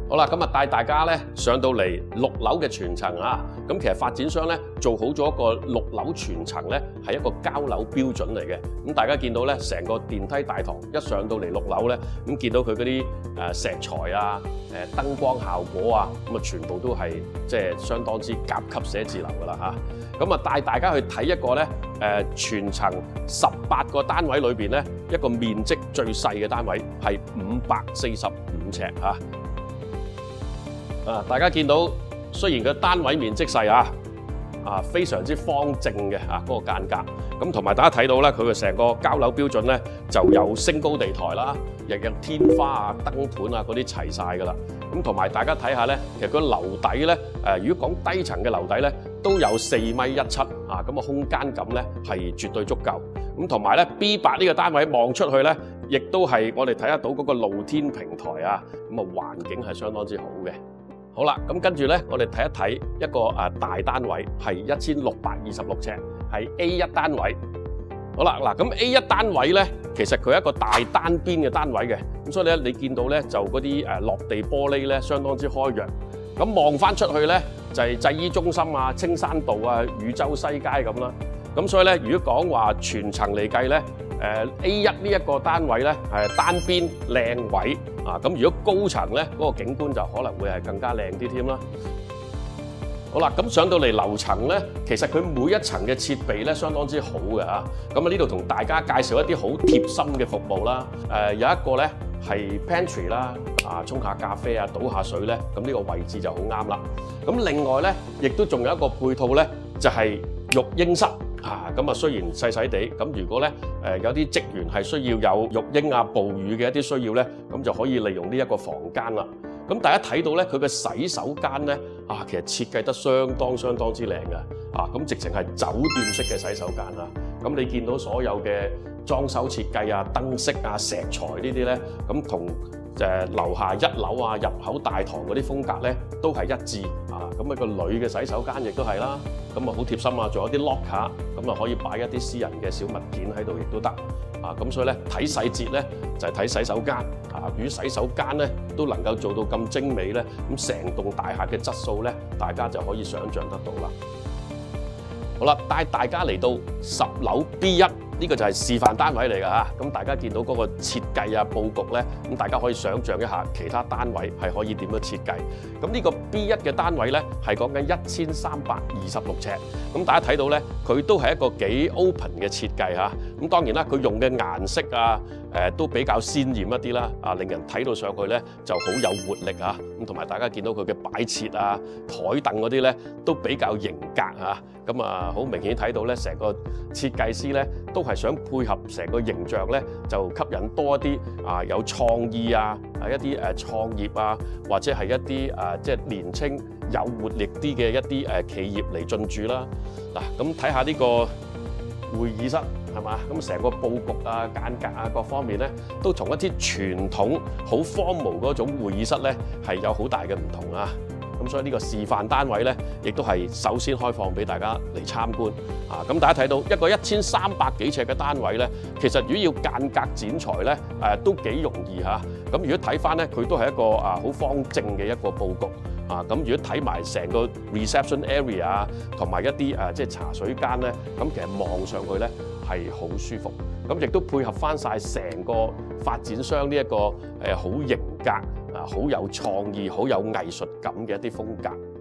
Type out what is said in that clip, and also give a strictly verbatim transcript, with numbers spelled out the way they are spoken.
好啦，咁啊帶大家咧上到嚟六樓嘅全層啊，咁其實發展商咧做好咗一個六樓全層咧係一個交樓標準嚟嘅。咁大家見到咧成個電梯大堂一上到嚟六樓咧，咁見到佢嗰啲誒石材啊、誒燈光效果啊，咁啊全部都係即係相當之甲級寫字樓㗎啦嚇。咁啊帶大家去睇一個咧誒全層十八個單位裏邊咧一個面積最細嘅單位係五百四十五尺嚇。啊！大家見到雖然個單位面積細啊，啊非常之方正嘅啊嗰個間隔，咁同埋大家睇到咧，佢嘅成個交樓標準咧就有升高地台啦，又有天花啊、燈盤啊嗰啲齊晒㗎啦。咁同埋大家睇下咧，其實個樓底咧誒，如果講低層嘅樓底咧，都有四米一七啊，咁嘅空間感咧係絕對足夠。咁同埋咧 B 八呢個單位望出去咧，亦都係我哋睇得到嗰個露天平台啊，咁啊環境係相當之好嘅。好啦，咁跟住咧，我哋睇一睇一個誒大單位，係一千六百二十六尺，係 A 一單位。好啦，嗱咁 A 一單位咧，其實佢係一個大單邊嘅單位嘅，咁所以咧你見到咧就嗰啲誒落地玻璃咧相當之開揚。咁望翻出去咧就係製衣中心啊、青山道啊、汝州西街咁啦。咁所以咧，如果講話全層嚟計咧，誒 A 一呢一個單位咧係單邊靚位啊，咁如果高層咧嗰個景觀就可能會係更加靚啲添啦。好啦，咁上到嚟樓層咧，其實佢每一層嘅設備咧相當之好嘅嚇。咁啊呢度同大家介紹一啲好貼心嘅服務啦。誒有一個咧係 pantry 啦，啊沖下咖啡啊、倒下水咧，咁呢個位置就好啱啦。咁另外咧，亦都仲有一個配套咧，就係育嬰室。啊，咁啊雖然細細地，咁如果咧誒有啲職員係需要有育嬰啊、哺乳嘅一啲需要咧，咁就可以利用呢一個房間啦。咁大家睇到咧，佢嘅洗手間咧啊，其實設計得相當相當之靚嘅啊，咁直情係酒店式嘅洗手間啊。咁你見到所有嘅裝修設計啊、燈飾啊、石材呢啲咧，咁同誒樓下一樓啊、入口大堂嗰啲風格咧都係一致啊。咁啊個女嘅洗手間亦都係啦。咁啊好貼心啊，仲有啲 locker，咁啊可以擺一啲私人嘅小物件喺度，亦都得啊。咁所以咧睇細節咧就係睇洗手間啊。如果洗手間咧都能夠做到咁精美咧，咁成棟大廈嘅質素咧，大家就可以想像得到啦。好啦，帶大家嚟到十樓 B 一。呢個就係示範單位嚟㗎嚇，咁大家見到嗰個設計啊、佈局咧，咁大家可以想像一下其他單位係可以點樣設計。咁呢個 B 一嘅單位咧係講緊一千三百二十六尺，咁大家睇到咧，佢都係一個幾 open 嘅設計嚇。咁當然啦，佢用嘅顏色啊，誒都比較鮮豔一啲啦，啊令人睇到上去咧就好有活力嚇。咁同埋大家見到佢嘅擺設啊、台凳嗰啲咧都比較型格嚇。咁啊好明顯睇到咧，成個設計師咧都係想配合成個形象咧，就吸引多一啲啊有創意啊，啊一啲誒創業啊，或者係一啲啊即係年青有活力啲嘅一啲誒企業嚟進駐啦。嗱，咁睇下呢個會議室係嘛？咁成個佈局啊、間隔啊各方面咧，都同一啲傳統好formal嗰種會議室咧係有好大嘅唔同啊。咁所以呢個示範單位咧，亦都係首先開放俾大家嚟參觀啊！咁大家睇到一個一千三百幾尺嘅單位咧，其實如果要間隔剪裁咧，誒都幾容易嚇。咁如果睇翻咧，佢都係一個啊好方正嘅一個佈局啊！咁如果睇埋成個 reception area 啊，同埋一啲誒即係茶水間咧，咁其實望上去咧係好舒服。咁亦都配合翻晒成個發展商呢一個誒好型格啊，好有創意、好有藝術感嘅一啲風格。